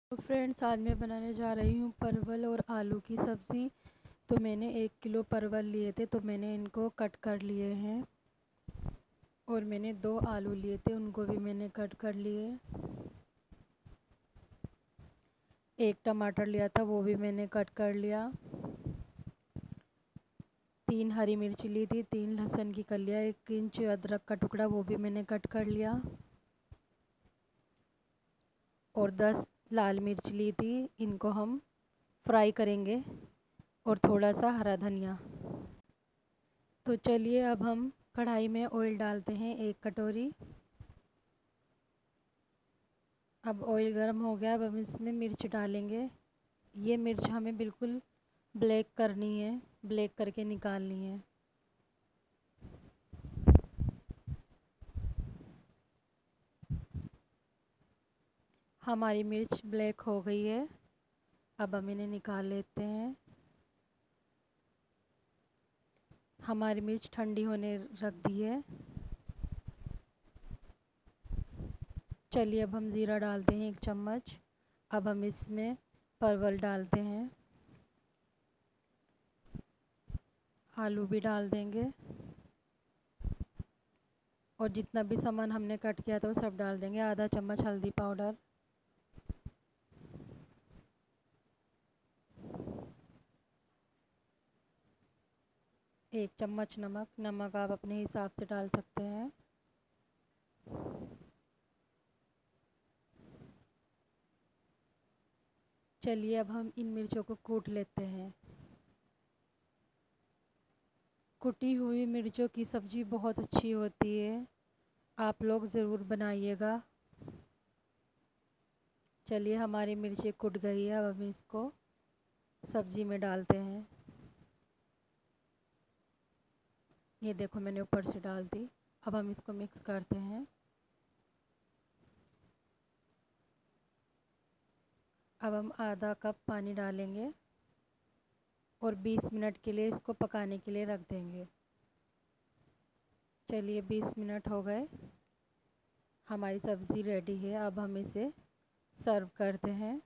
तो फ्रेंड्स, आज मैं बनाने जा रही हूँ परवल और आलू की सब्ज़ी। तो मैंने 1 किलो परवल लिए थे, तो मैंने इनको कट कर लिए हैं। और मैंने 2 आलू लिए थे, उनको भी मैंने कट कर लिए। 1 टमाटर लिया था, वो भी मैंने कट कर लिया। 3 हरी मिर्च ली थी, 3 लहसुन की कलियाँ, 1 इंच अदरक का टुकड़ा, वो भी मैंने कट कर लिया। और 10 लाल मिर्च ली थी, इनको हम फ्राई करेंगे। और थोड़ा सा हरा धनिया। तो चलिए अब हम कढ़ाई में ऑयल डालते हैं 1 कटोरी। अब ऑयल गर्म हो गया, अब हम इसमें मिर्च डालेंगे। ये मिर्च हमें बिल्कुल ब्लैक करनी है, ब्लैक करके निकालनी है। हमारी मिर्च ब्लैक हो गई है, अब हम इन्हें निकाल लेते हैं। हमारी मिर्च ठंडी होने रख दी है। चलिए अब हम ज़ीरा डालते हैं 1 चम्मच। अब हम इसमें परवल डालते हैं, आलू भी डाल देंगे। और जितना भी सामान हमने कट किया था वो सब डाल देंगे। आधा चम्मच हल्दी पाउडर, 1 चम्मच नमक। नमक आप अपने हिसाब से डाल सकते हैं। चलिए अब हम इन मिर्चों को कूट लेते हैं। कुटी हुई मिर्चों की सब्ज़ी बहुत अच्छी होती है, आप लोग ज़रूर बनाइएगा। चलिए हमारी मिर्ची कुट गई है, अब हम इसको सब्ज़ी में डालते हैं। ये देखो, मैंने ऊपर से डाल दी। अब हम इसको मिक्स करते हैं। अब हम आधा कप पानी डालेंगे और 20 मिनट के लिए इसको पकाने के लिए रख देंगे। चलिए 20 मिनट हो गए, हमारी सब्ज़ी रेडी है। अब हम इसे सर्व करते हैं।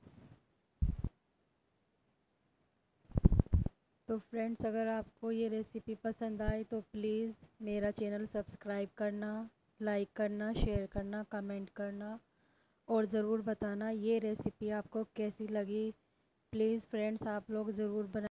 तो फ्रेंड्स, अगर आपको ये रेसिपी पसंद आए तो प्लीज़ मेरा चैनल सब्सक्राइब करना, लाइक करना, शेयर करना, कमेंट करना और ज़रूर बताना ये रेसिपी आपको कैसी लगी। प्लीज़ फ्रेंड्स, आप लोग ज़रूर बना